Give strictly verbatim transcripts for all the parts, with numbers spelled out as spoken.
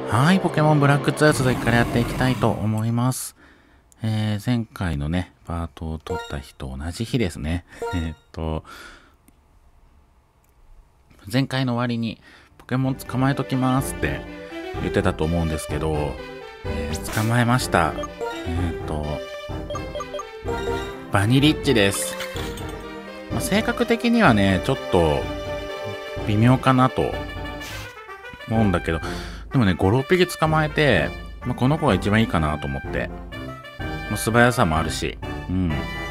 はい、ポケモンブラックツー続きからやっていきたいと思います。えー、前回のね、パートを取った日と同じ日ですね。えー、っと、前回の終わりにポケモン捕まえときますって言ってたと思うんですけど、えー、捕まえました。えー、っと、バニリッチです。まあ、性格的にはね、ちょっと微妙かなと思うんだけど、でもね、ご、ろっぴき捕まえて、まあ、この子が一番いいかなと思って。もう素早さもあるし、うん。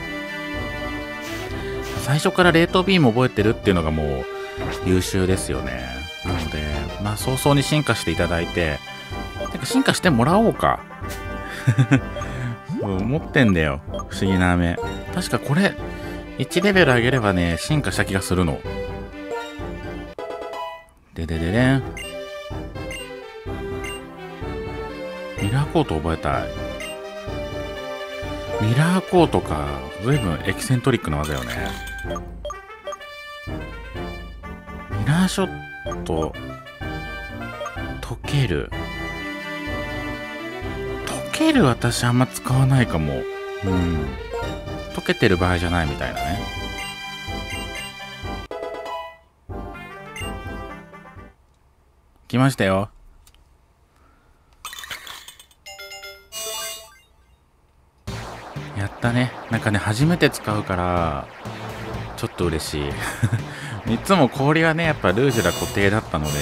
最初から冷凍ビーム覚えてるっていうのがもう優秀ですよね。なので、まあ早々に進化していただいて、てか進化してもらおうか。そう思ってんだよ。不思議な飴。確かこれ、いちレベル上げればね、進化した気がするの。ででででん。ミラーコート覚えたい。ミラーコートか。ずいぶんエキセントリックな技よね。ミラーショット、溶ける。溶ける私あんま使わないかも。うん。溶けてる場合じゃないみたいなね。来ましたよ。やったね。なんかね、初めて使うから、ちょっと嬉しい。いつも氷はね、やっぱルージュが固定だったので、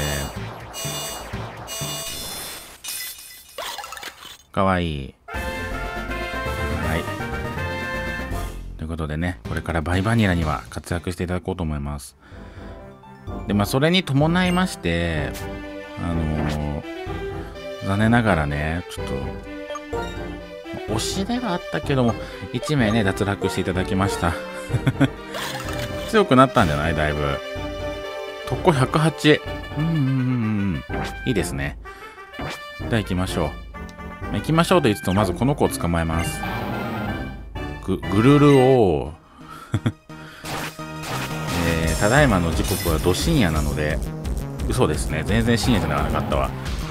かわいい。はい。ということでね、これからバイバニラには活躍していただこうと思います。で、まあ、それに伴いまして、あのー、残念ながらね、ちょっと、推しではあったけども、いち名ね、脱落していただきました。強くなったんじゃないだいぶ。特攻ひゃくはち。うんうんうんうん。いいですね。では行きましょう。行きましょうと言いつつも、まずこの子を捕まえます。ぐ、ぐるるおー。えー、ただいまの時刻はど深夜なので、嘘ですね。全然深夜じゃなかったわ。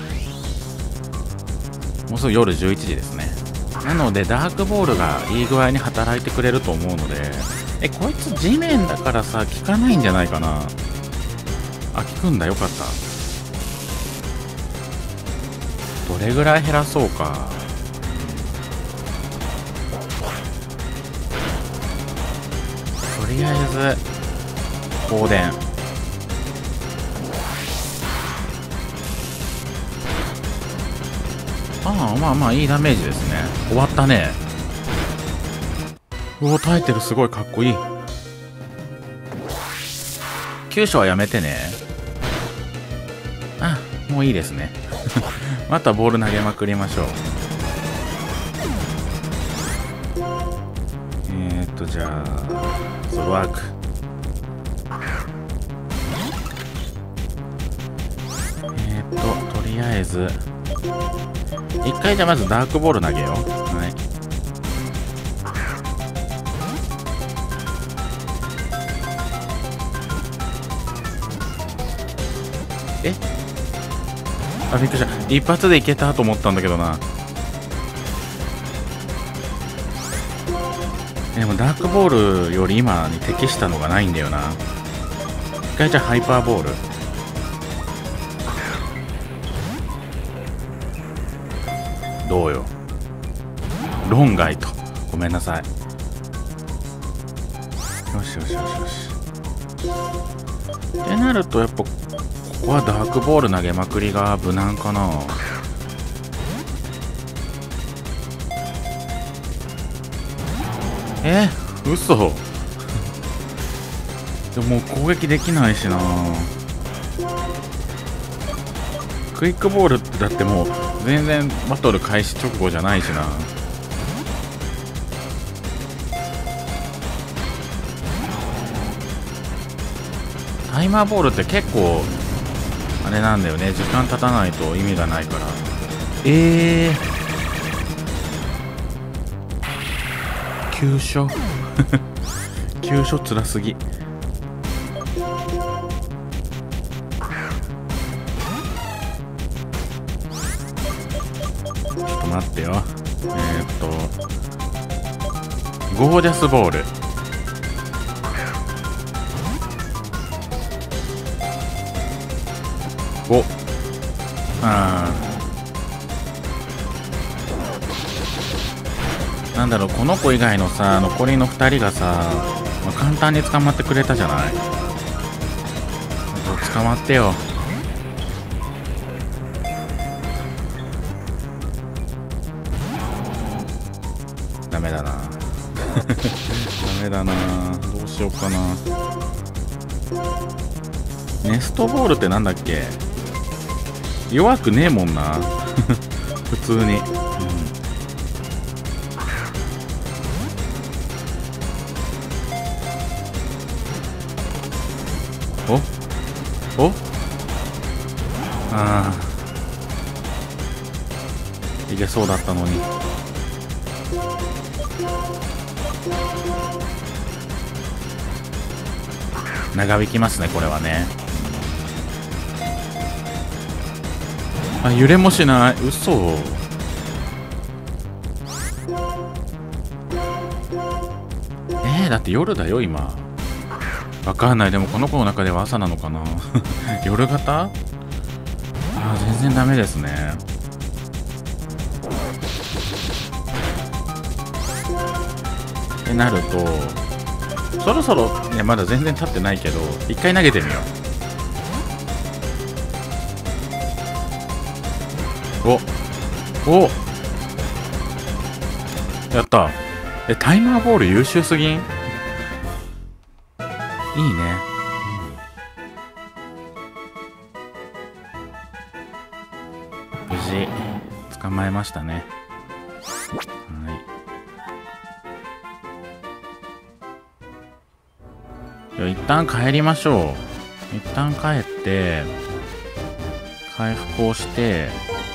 もうすぐ夜じゅういちじですね。なのでダークボールがいい具合に働いてくれると思うので、えこいつ地面だからさ効かないんじゃないかな。あ、効くんだ。よかった。どれぐらい減らそうか。とりあえず放電。ああ、まあまあいいダメージですね。終わったね。うお、耐えてる。すごいかっこいい。急所はやめてね。あ、もういいですね。またボール投げまくりましょう。えーっとじゃあソロアーク。えーっととりあえず一回じゃあまずダークボール投げよう。はい。えあ、びっくりした。一発でいけたと思ったんだけどな。でもダークボールより今に適したのがないんだよな。一回じゃあハイパーボール。どうよ。論外と。ごめんなさい。よしよしよしよし。ってなるとやっぱここはダークボール投げまくりが無難かな。え嘘。でももう攻撃できないしな。クイックボールってだってもう全然バトル開始直後じゃないしな。タイマーボールって結構あれなんだよね。時間経たないと意味がないから。えー急所急所つらすぎ。 ちょっと待ってよ。えー、っとゴージャスボール。おあーなんだろう、この子以外のさ残りのふたりがさ、まあ、簡単に捕まってくれたじゃない。捕まってよ。ダメだなダメだな、どうしようかな。ネストボールってなんだっけ。弱くねえもんな普通に、うん、おおああいけそうだったのに。長引きますねこれはね。あ、揺れもしない。嘘。えー、だって夜だよ今。わかんない。でもこの子の中では朝なのかな夜型。あー、全然ダメですね。ってなるとそろそろ、いやまだ全然経ってないけど一回投げてみよう。おおやった。え、タイマーボール優秀すぎん。いいね、うん、無事捕まえましたね。はい、じゃあ一旦帰りましょう。一旦帰って回復をして、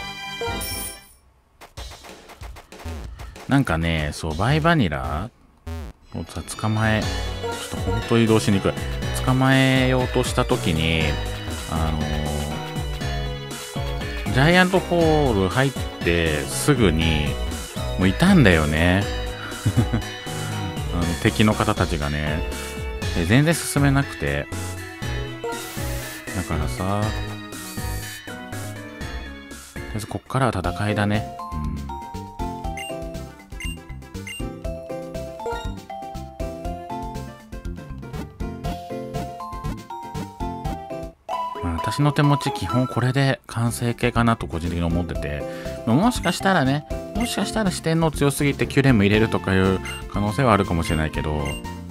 なんかね、そうバイバニラをさ捕まえ、ちょっと本当に移動しにくい。捕まえようとした時に、あのー、ジャイアントホール入ってすぐにもういたんだよねあの敵の方たちがね。で全然進めなくて、だからさ、とりあえずこっからは戦いだね。私の手持ち基本これで完成形かなと個人的に思ってて、もしかしたらね、もしかしたら四天王強すぎてキュレム入れるとかいう可能性はあるかもしれないけど。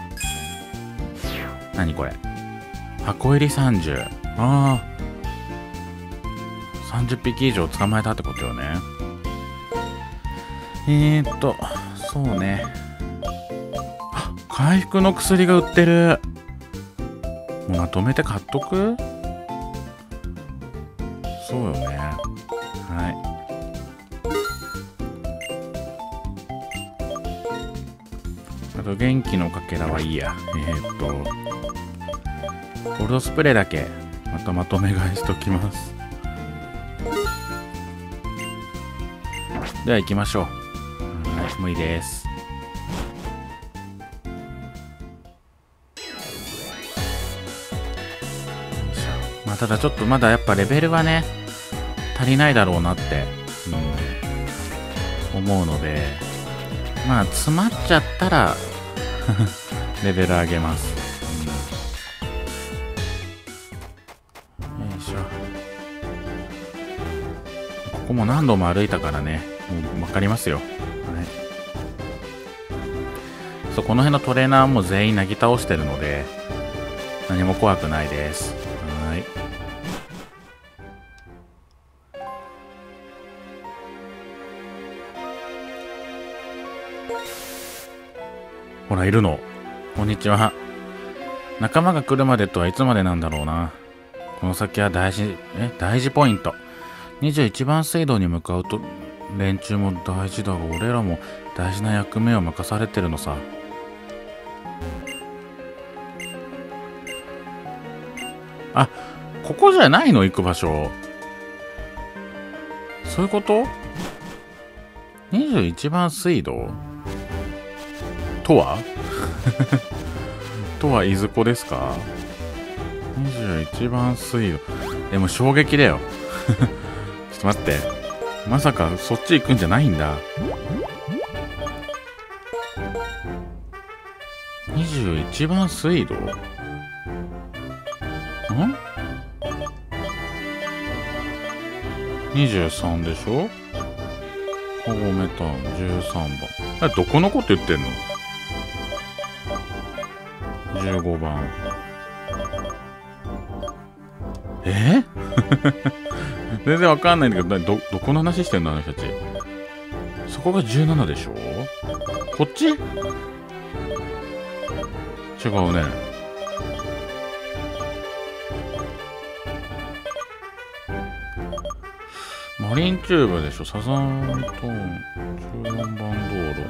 何これ、箱入りさんじゅう。ああさんじゅっぴき以上捕まえたってことよね。えーっとそうね、回復の薬が売ってる。もうまとめて買っとく。そうよね。はい。あと元気のかけらはいいや。えー、っとゴールドスプレーだけまたまとめ買いしときます。では行きましょう。はい、もういいです。まあただちょっとまだやっぱレベルはね足りないだろうなって、うん、思うので、まあ詰まっちゃったらレベル上げます、うん、よいしょ。ここも何度も歩いたからね、もう分かりますよ。はい、そう、この辺のトレーナーも全員なぎ倒してるので何も怖くないです。はい、ほらいるの。こんにちは。仲間が来るまでとはいつまでなんだろうな。この先は大事え大事ポイント。にじゅういちばん水道に向かうと連中も大事だが、俺らも大事な役目を任されてるのさ。あ、ここじゃないの行く場所。そういうこと？ にじゅういちばん水道とはとはいずこですか？ にじゅういち 番水道。でも衝撃だよ。ちょっと待って。まさかそっち行くんじゃないんだ。にじゅういちばん水道んにじゅうさんでしょ。カゴメタンじゅうさんばん。え、どこのこと言ってんの？じゅうごばん。え全然わかんないんだけど、ど、どこの話してんのあの人たち。そこがじゅうななでしょ。こっち違うね。マリンチューブでしょ。サザントーンじゅうよんばん道路。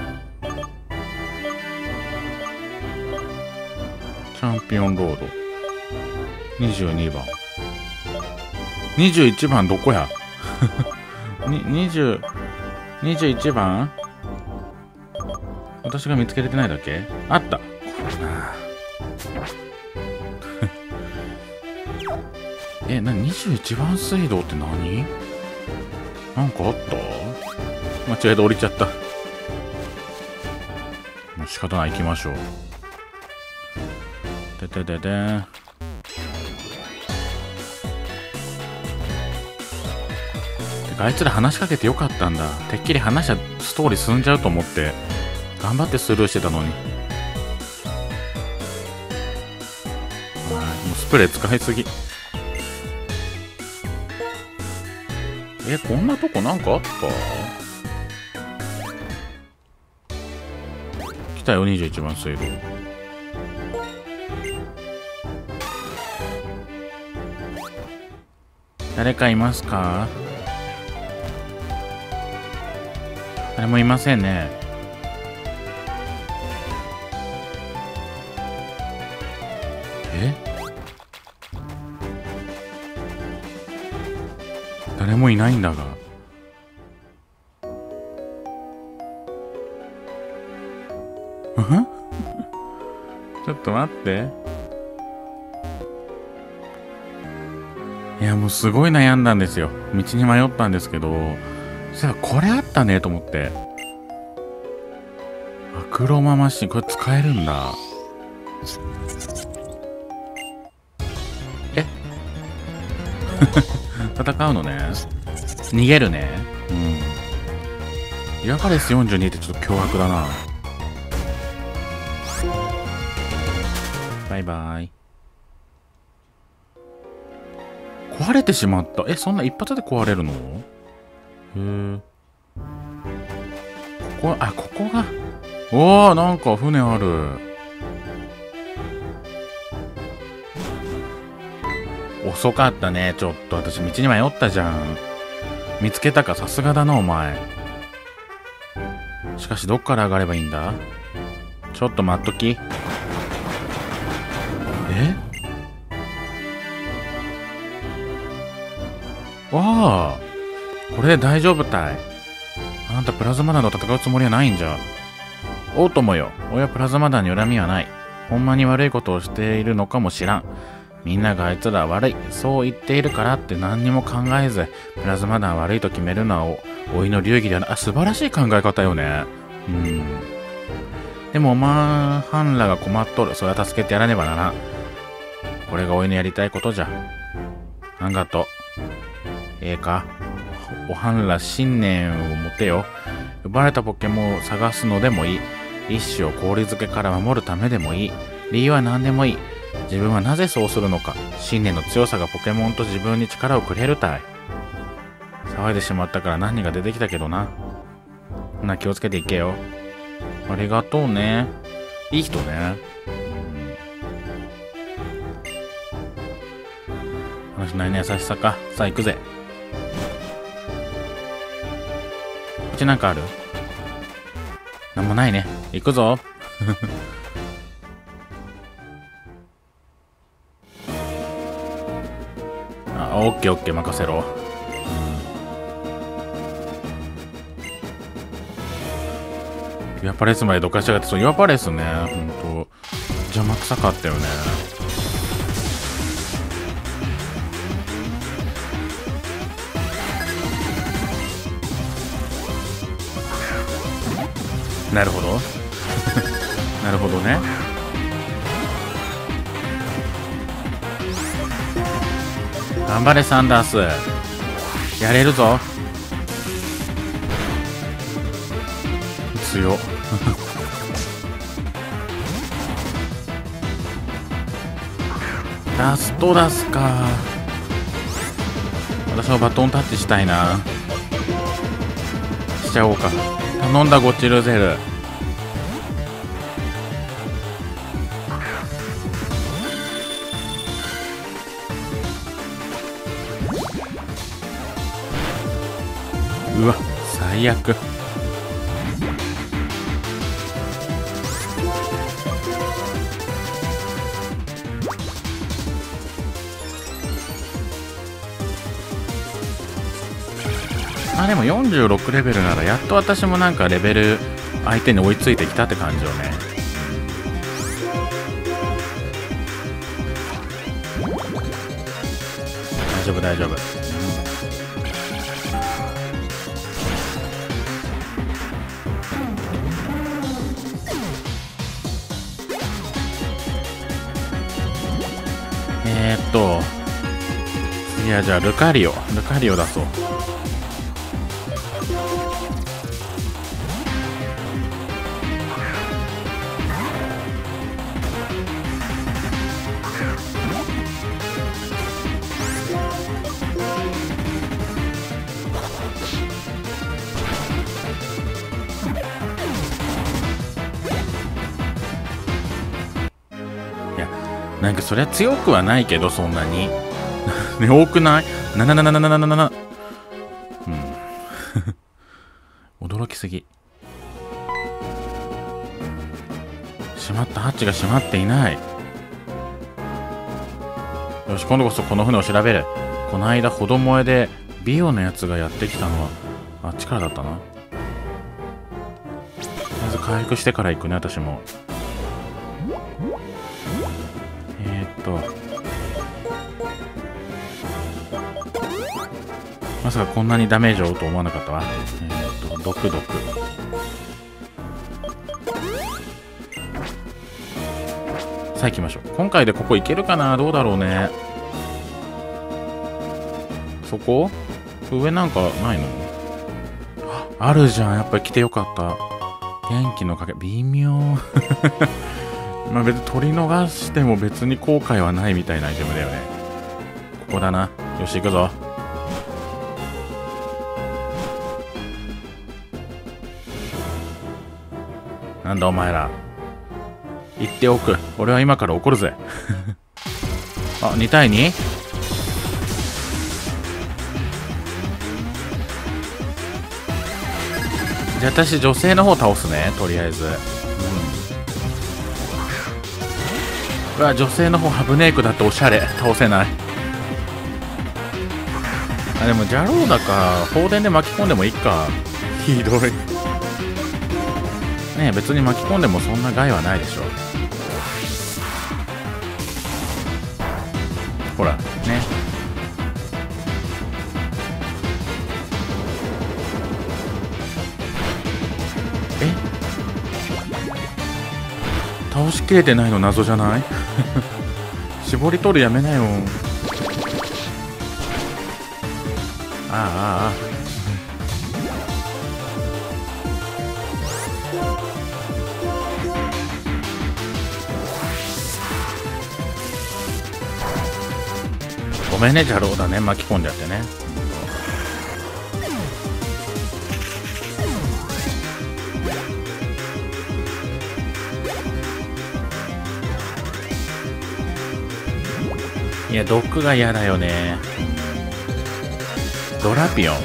チャンピオンロードにじゅうにばん。にじゅういちばんどこやに20 にじゅういちばん。私が見つけれてないだけ。あった。これなえ、な、にじゅういちばん水道って何？なんかあった？間違えて降りちゃった。もう仕方ない、行きましょう。ででででーん。あいつら話しかけてよかったんだ。てっきり話したストーリー進んじゃうと思って頑張ってスルーしてたのに。もうスプレー使いすぎ。え、こんなとこなんかあった？来たよ、にじゅういちばん水道。誰かいますか？誰もいませんね。え？誰もいないんだが。うんちょっと待って。いや、もうすごい悩んだんですよ。道に迷ったんですけど、そういえばこれあったねと思って。アクロママシン、これ使えるんだ。え戦うのね。逃げるね。うん。イラカレスよんじゅうにってちょっと凶悪だな。バイバイ。壊れてしまった。え、そんな一発で壊れるの？へえ。ここ、あ、ここが。おー、なんか船ある。遅かったね、ちょっと。私、道に迷ったじゃん。見つけたか、さすがだな、お前。しかし、どっから上がればいいんだ？ちょっと待っとき。え？わあ、これで大丈夫たい。あんたプラズマ団と戦うつもりはないんじゃ。おうともよ、俺はプラズマ団に恨みはない。ほんまに悪いことをしているのかもしらん。みんながあいつら悪い、そう言っているからって何にも考えず、プラズマ団悪いと決めるのはお、おいの流儀ではない。あ、素晴らしい考え方よね。うん。でもおまはんらが困っとる。それは助けてやらねばならん。これがおいのやりたいことじゃ。あんがとう。ええか。おはんら信念を持てよ。奪われたポケモンを探すのでもいい。一種を氷漬けから守るためでもいい。理由は何でもいい。自分はなぜそうするのか。信念の強さがポケモンと自分に力をくれるたい。騒いでしまったから何が出てきたけどな。ほな気をつけていけよ。ありがとうね。いい人ね。この人なりの優しさか。さあ行くぜ。こっちなんかある？なんもないね。行くぞ。あ、オッケーオッケー、任せろ。 イワパレスまでどかしやがって。そう、イワパレスね、ほんと邪魔くさかったよね。なるほどなるほどね。頑張れサンダース、やれるぞ。強っラストダスか。私もバトンタッチしたいな。しちゃおうか。頼んだゴチルゼル。うわ最悪。あでもよんじゅうろくレベルならやっと私もなんかレベル相手に追いついてきたって感じよね。大丈夫大丈夫。えー、っといやじゃあルカリオルカリオ出そう。なんかそりゃ強くはないけどそんなにね、多くない？なななななななななな。うん驚きすぎ。閉まった。ハッチが閉まっていない。よし今度こそこの船を調べる。この間子供絵でビオのやつがやってきたのはあっちからだったな。とりあえず回復してから行くね私も。えー、っとまさかこんなにダメージを負うと思わなかったわ。えー、っと毒毒さあ行きましょう。今回でここ行けるかな。どうだろうね。そこ上なんかないの？あるじゃん。やっぱり来てよかった。元気のかけ微妙まあ別に取り逃しても別に後悔はないみたいなアイテムだよね。ここだな。よし行くぞ。なんだお前ら。言っておく。俺は今から怒るぜあ、に対に？じゃあ私女性の方倒すねとりあえず。うわ女性の方ハブネイクだっておしゃれ。倒せない。あでもジャローだか放電で巻き込んでもいいか。ひどいねえ別に巻き込んでもそんな害はないでしょ。ほらねえ倒しきれてないの謎じゃない絞り取るやめなよ。ああああごめんねジャローだね巻き込んじゃってね。いやドックが嫌だよね。ドラピオン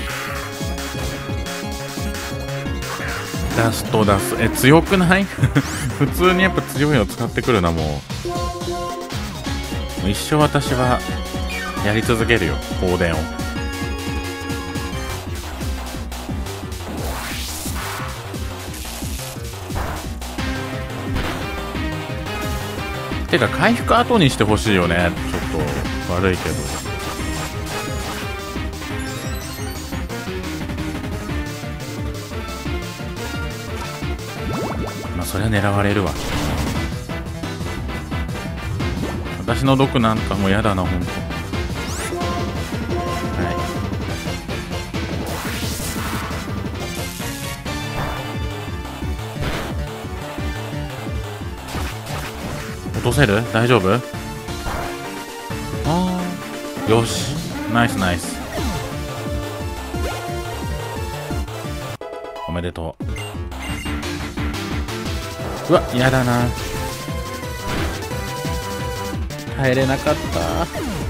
ダストダスえ強くない普通にやっぱ強いの使ってくるな。もう一生私はやり続けるよ放電を。 てか回復後にしてほしいよね。ちょっと悪いけど。まあそりゃ狙われるわ。私の毒なんかもやだな、ほんと。はい。落とせる？大丈夫？ああ、よし。ナイスナイス。おめでとう。うわ、やだな。耐えれなかった。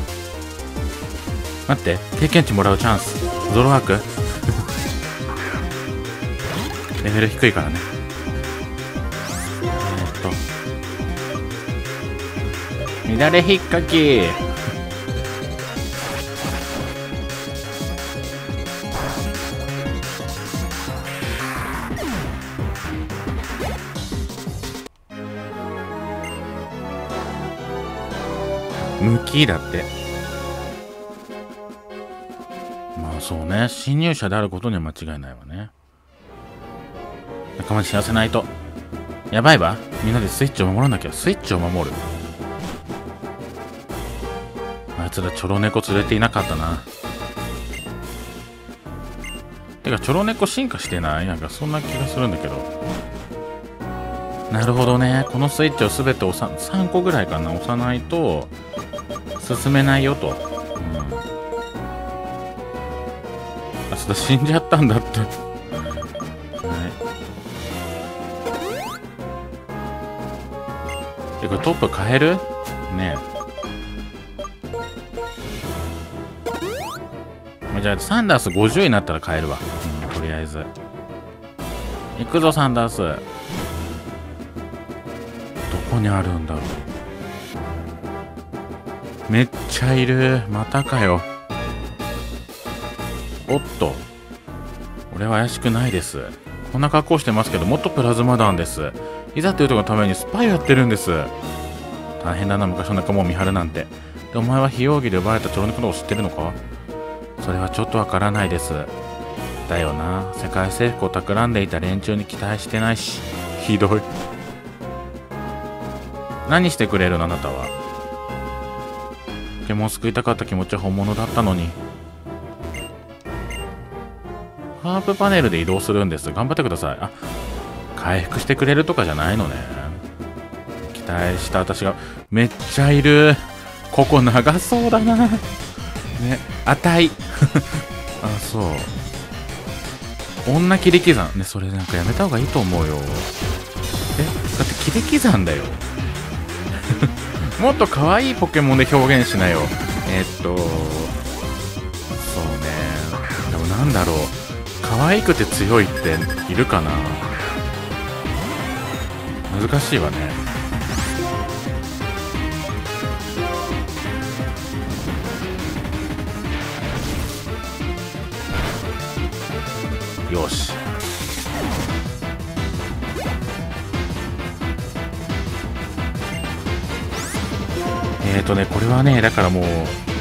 待って、経験値もらうチャンス。ゾロワークレベル低いからね。えー、っと乱れひっかき。無キだって。まあそうね、侵入者であることには間違いないわね。仲間に知らせないと。やばいわ。みんなでスイッチを守らなきゃ。スイッチを守る。あいつらチョロネコ連れていなかったな。てかチョロネコ進化してない？なんかそんな気がするんだけど。なるほどね。このスイッチをすべて押ささんこぐらいかな、押さないと進めないよと。うん、あ、そうだ、死んじゃったんだって。はい。え、これトップ変える？ねえ。じゃあサンダースごじゅうになったら変えるわ。うん、とりあえず。行くぞサンダース。どこにあるんだろう。めっちゃいる。またかよ。おっと、俺は怪しくないです。こんな格好してますけど、もっとプラズマ弾です。いざという時のためにスパイをやってるんです。大変だな、昔の仲間を見張るなんて。で、お前は非容疑で奪われたチョロネコのことを知ってるのか？それはちょっとわからないです。だよな、世界征服を企んでいた連中に期待してないし。ひどい。何してくれるの、あなたは。ポケモンを救いたかった気持ちは本物だったのに。ハープパネルで移動するんです。頑張ってください。あ、回復してくれるとかじゃないのね。期待した私が。めっちゃいる。ここ長そうだな。ね、値。あ、そう。女切り刻ん。ね、それなんかやめた方がいいと思うよ。え、だって切り刻んだよ。もっと可愛いポケモンで表現しなよ。えー、っと、そうね。でもなんだろう。可愛くて強いっているかな。難しいわね。よし。えーとね、これはね、だからもう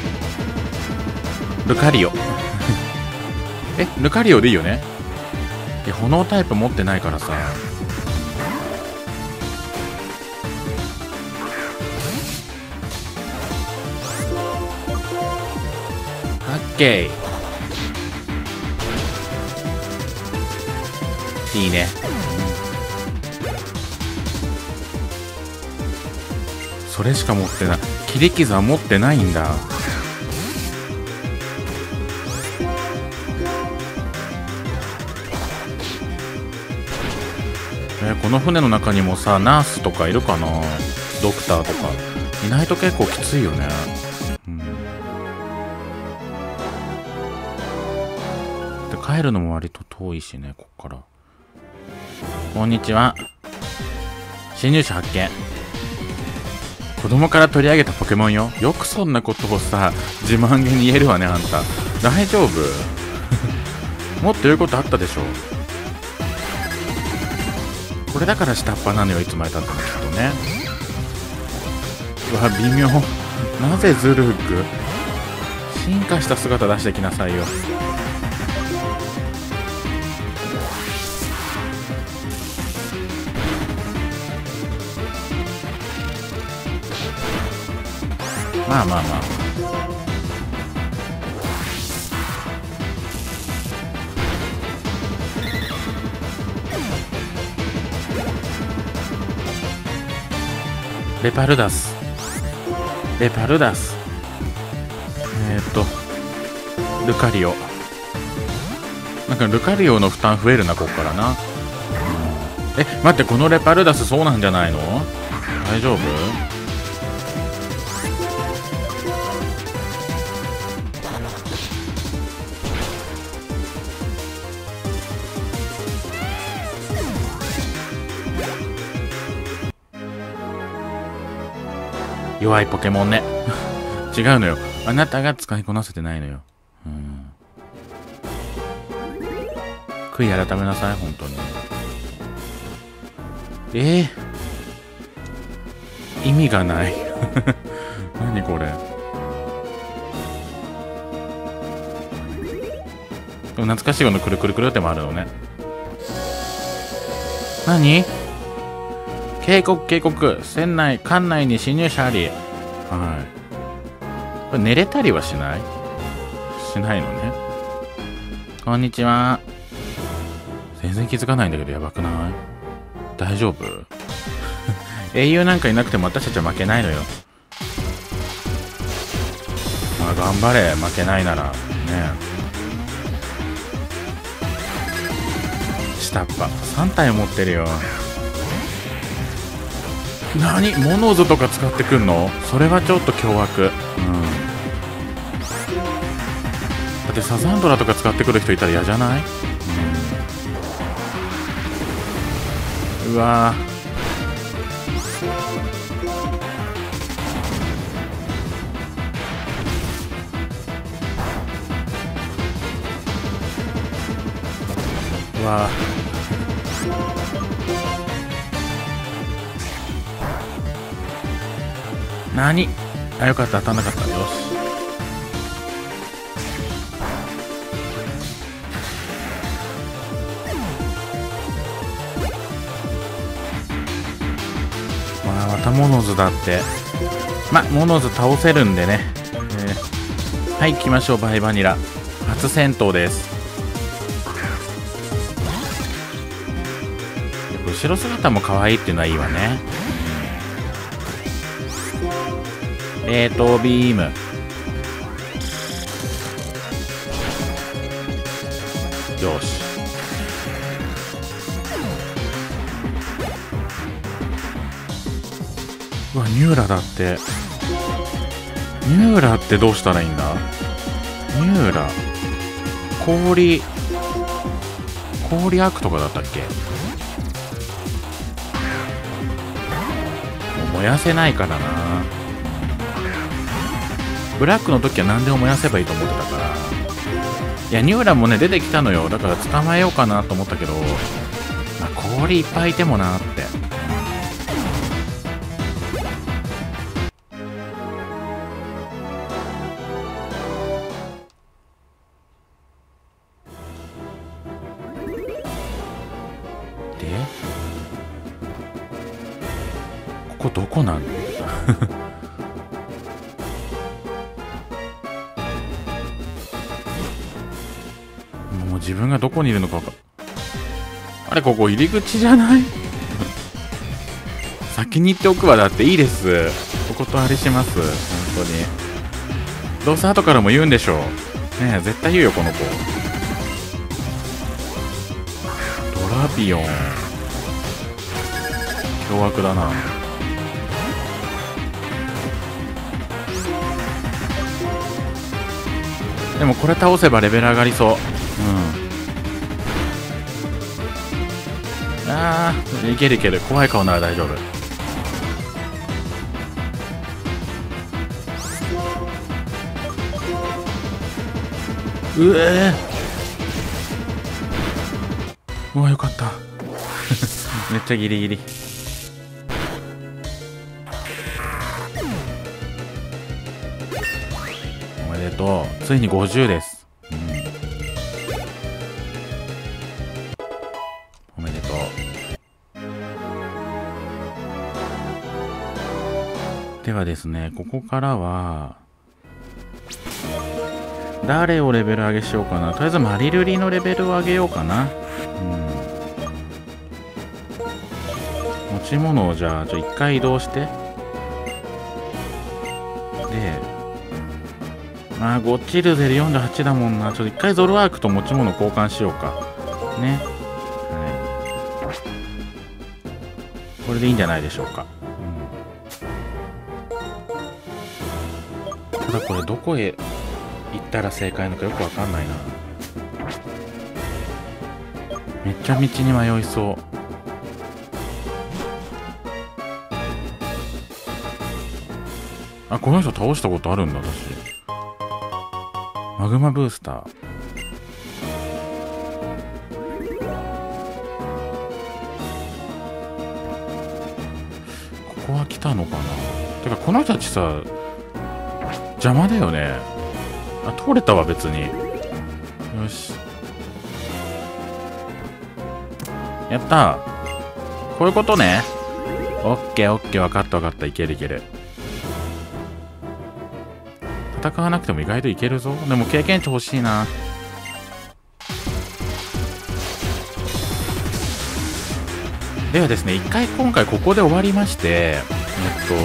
ルカリオ。え、ルカリオでいいよね。え、炎タイプ持ってないからさ。オッケー。いいね。それしか持ってない。切り傷は持ってないんだ。えー、この船の中にもさ、ナースとかいるかな。ドクターとかいないと結構きついよね。うん、で帰るのも割と遠いしね、こっから。こんにちは。侵入者発見。子供から取り上げたポケモンよ。よくそんなことをさ、自慢げに言えるわね、あんた。大丈夫？もっと言うことあったでしょ。これだから下っ端なのよ、いつまでたってもきっとね。 うわ微妙。なぜズルーク進化した姿出してきなさいよ。まあまあまあレパルダスレパルダスえー、っとルカリオ。なんかルカリオの負担増えるなこっからな。え待って、このレパルダスそうなんじゃないの？大丈夫？弱いポケモンね。違うのよ。あなたが使いこなせてないのよ。うん。悔い改めなさい、本当に。えー、意味がない。何これ。でも懐かしいこのくるくるくるってもあるのね。何？警告警告、船内艦内に侵入者あり。はい。これ寝れたりはしない？しないのね。こんにちは。全然気づかないんだけどやばくない？大丈夫？英雄なんかいなくても私たちは負けないのよ。まあ頑張れ、負けないならね。下っ端さん体持ってるよ。何？モノーズとか使ってくんの？それはちょっと凶悪。うん。だってサザンドラとか使ってくる人いたら嫌じゃない？うん、うわーうわー何？あ、よかった、当たんなかった。よし。まあ、またモノズだって。ま、モノズ倒せるんでね。えー、はい、行きましょう、バイバニラ。初戦闘です。後ろ姿も可愛いっていうのはいいわね。冷凍ビーム。よし。うわ、ニューラだって。ニューラってどうしたらいいんだ？ニューラ。氷、氷アクとかだったっけ？もう燃やせないからな。ブラックの時は何でも燃やせばいいと思ってたから。いや、ニューラもね出てきたのよ。だから捕まえようかなと思ったけど、まあ、氷いっぱいいてもなーって。でここどこなの？もう自分がどこにいるのか分かあれ、ここ入り口じゃない？先に行っておくわ。だっていいです、お断りします。本当にどうせ後からも言うんでしょうね。え絶対言うよこの子。ドラビオン凶悪だな。でもこれ倒せばレベル上がりそう。うん。あー、いけるいける。怖い顔なら大丈夫。うえー、うわよかっためっちゃギリギリ。 めでとう。ついにごじゅうです。うん、おめでとう。ではですね、ここからは誰をレベル上げしようかな。とりあえずマリルリのレベルを上げようかな。うん、持ち物をじゃあちょ一回移動して、でまあゴッチルゼルよんじゅうはちだもんな。ちょっと一回ゾルアークと持ち物交換しようかね。はい、これでいいんじゃないでしょうか。うん、ただこれどこへ行ったら正解なのかよくわかんないな。めっちゃ道に迷いそう。あ、この人倒したことあるんだ私。マグマブースター。ここは来たのかな。てかこの人たちさ邪魔だよね。あ、通れたわ別に。よし、やったー。こういうことね。オッケーオッケー、分かった分かった。いけるいける。戦わなくても意外といけるぞ。でも経験値欲しいな。ではですね、一回今回ここで終わりまして、えっと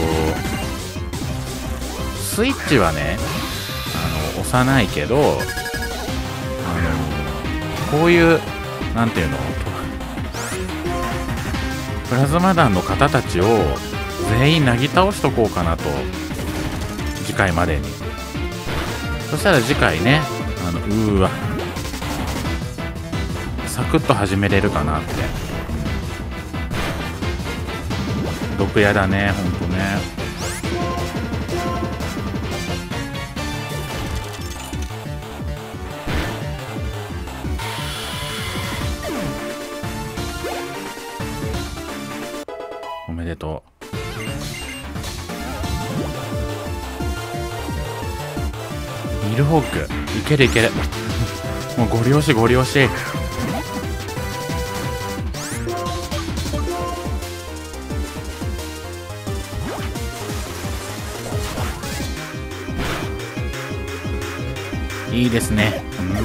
スイッチはね、あの押さないけど、あのこういうなんていうの、プラズマ団の方たちを全員なぎ倒しとこうかなと、次回までに。そしたら次回ね、あのうーわサクッと始めれるかなって。毒矢だね、ほんとね。おめでとう。ミルホークいけるいける。もうゴリ押しゴリ押し。いいですね。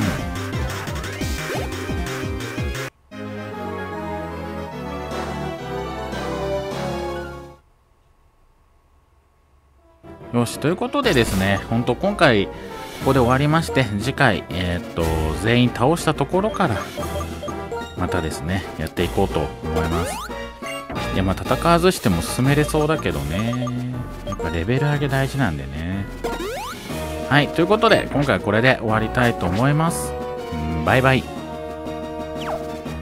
うん、よし、ということでですね、ほんと今回ここで終わりまして、次回、えー、っと全員倒したところからまたですねやっていこうと思います。いや、まあ戦わずしても進めれそうだけどね、やっぱレベル上げ大事なんでね。はい、ということで今回これで終わりたいと思います。うん、バイバイ。